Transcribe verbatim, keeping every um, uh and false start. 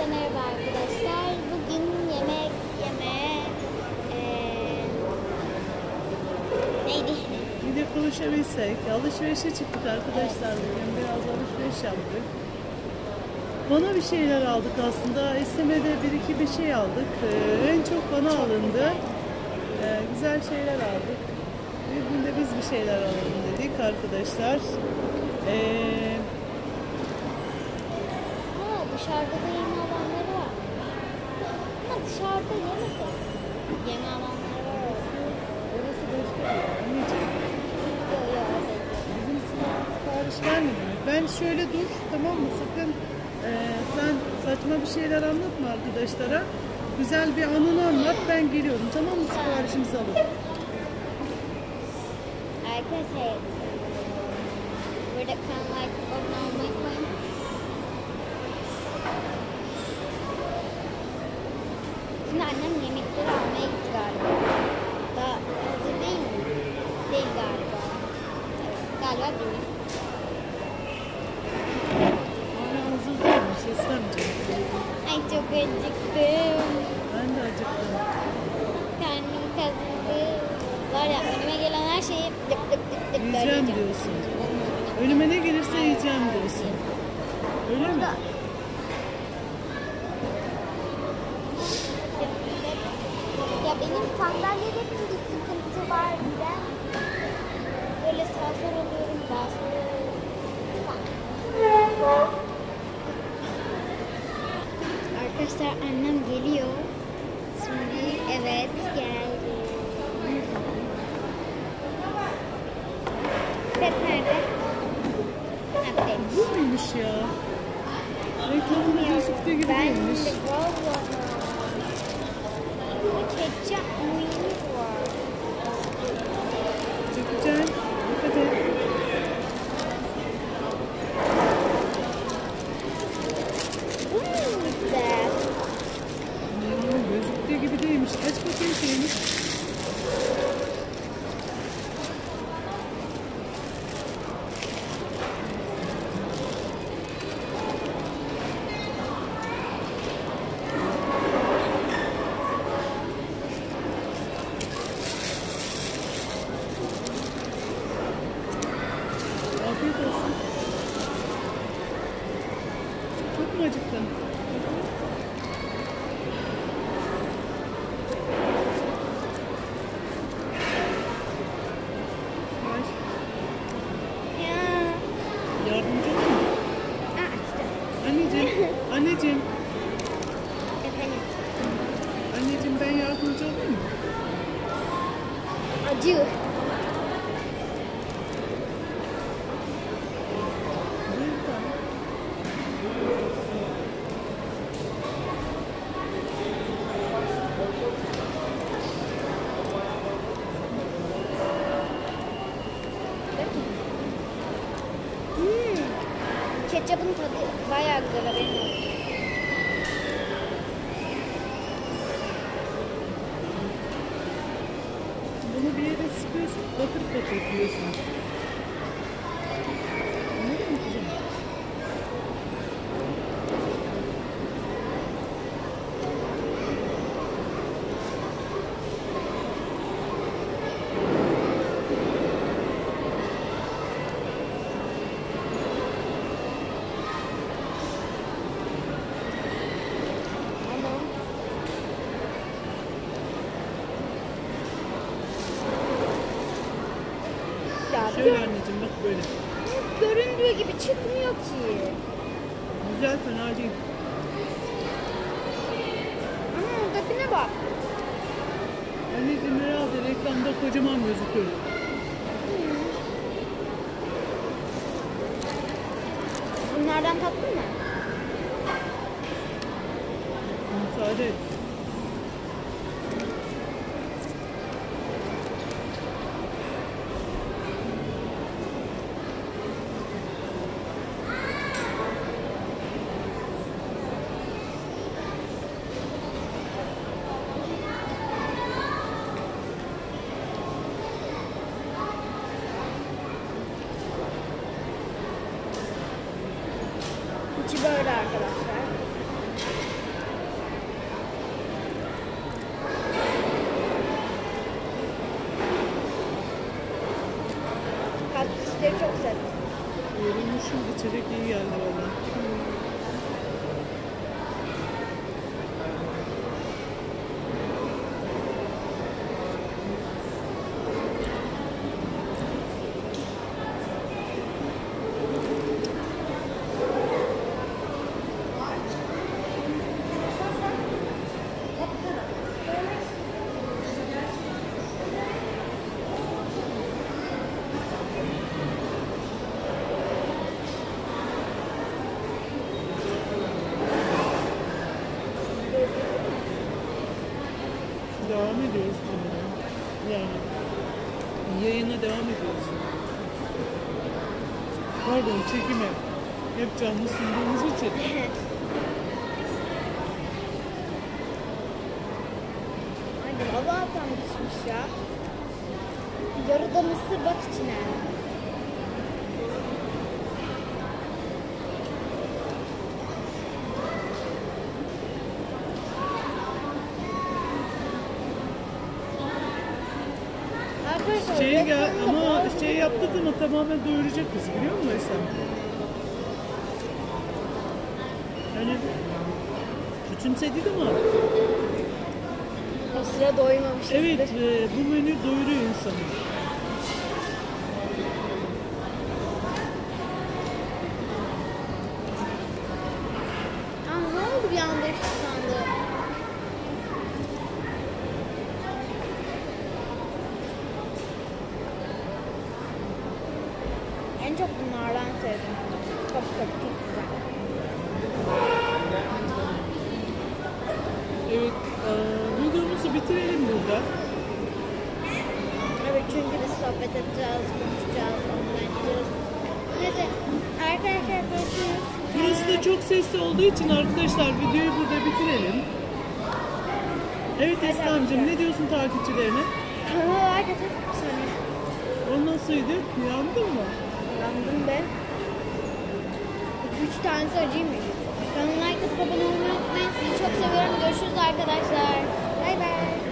merhaba arkadaşlar. Bugün yemek yemeye eee neydi? Bir de konuşabilsek. Alışverişe çıktık arkadaşlar bugün. Biraz alışveriş yaptık. Bana bir şeyler aldık aslında. Esme'de bir iki bir şey aldık. Ee, en çok bana alındı. Ee, güzel şeyler aldık. Bir gün de biz bir şeyler alalım dedik arkadaşlar. Ee, Ha, dışarıda da yeme alanları var. Ama dışarıda yemesek. Yeme alanları var orası. orası başka bir yer. Anneciğim. Yok yok orada değil. Bizim sipariş vermedi mi? Ben şöyle dur, tamam mı? Sakın e, sen saçma bir şeyler anlatma arkadaşlara. Güzel bir anını anlat, ben geliyorum, tamam mı? Siparişimizi alıp. Arkadaşlar burada kanal like abone olmayı unutmayın. Şimdi annem yemekleri almaya gitti galiba. Daha hazır değil mi? Değil galiba. Evet, galiba değil. Hala hazır değilmiş, Eslemciğim. Ay çok acıktım. Ben de acıktım. Karnım kazındı. Var ya önüme gelen her şeyi dıp dıp dıp dıp Yiyeceğim diyorsun. Önüme ne gelirse yiyeceğim diyorsun. Öyle mi? Ya benim sandalyede bir sıkıntı var. Ben böyle sağ sol oluyorum, sağ sol oluyorum. Arkadaşlar annem geliyor. Şimdi evet geldi. Pet nerede? Ha, pet. Bu muymuş ya? Reklamında gözüktüğü gibi Ben değilmiş. de vallahi. Ketçap mıyız var? Çekeceğim. Dikkat et. Bu mu güzel? Hmm, gözüktüğü gibi değilmiş. Aç bakayım şeyini. Afiyet olsun. Çok mu acıktın? Ver. Ya. Yardımcı olayım mı? Aa işte. Anneciğim, anneciğim, Efendim. anneciğim ben yardımcı olayım mı? Acı. Buyur tamam. Hmm. Ketçapın tadı bayağı güzel haberin olsun. Bunu bir yere sıkıyorsun, batır batır yiyorsun. Anladın mı kızım? Ama ya Şöyle gör- anneciğim bak böyle. göründüğü gibi çıkmıyor ki. Güzel, fena değil. Ama oradakine bak. Anneciğim herhalde reklamda kocaman gözüküyor. Bunlardan tattın mı? Müsaade et. İçi böyle arkadaşlar. içecek iyi geldi valla. Devam ediyoruz bunlara. Yani yayına devam ediyoruz. Pardon, çekime. Hep canlı sunduğumuz için. Hadi hava atan düşmüş ya. Yarıda mısır bak içine. Arkadaşlar Şey gel reklamda ama bazı- şey yaptı mı tamamen doyuracak bizi, biliyor musun Esem? Yani küçümsedi mi? O sıra doymamışızdır. Evet, e, bu menü doyuruyor insanı. Aa, ne oldu bir anda ışıklandı? En çok bunlardan sevdim. Kapı kapı çok güzel. Evet, e, videomuzu bitirelim burada. Evet, çünkü biz sohbet edeceğiz, konuşacağız, anlatacağız. Neyse, arkadaşlar görüşürüz. Burası da çok sesli olduğu için arkadaşlar videoyu burada bitirelim. Evet Esra'cığım, ne diyorsun takipçilerine? Kanala like atıp sonra. O nasılydı? Yandın mı? Yandım be. Üç tanesi acıymış. Kanala like atıp abone olmayı unutmayın. Sizi çok seviyorum. Görüşürüz arkadaşlar. Bay bay.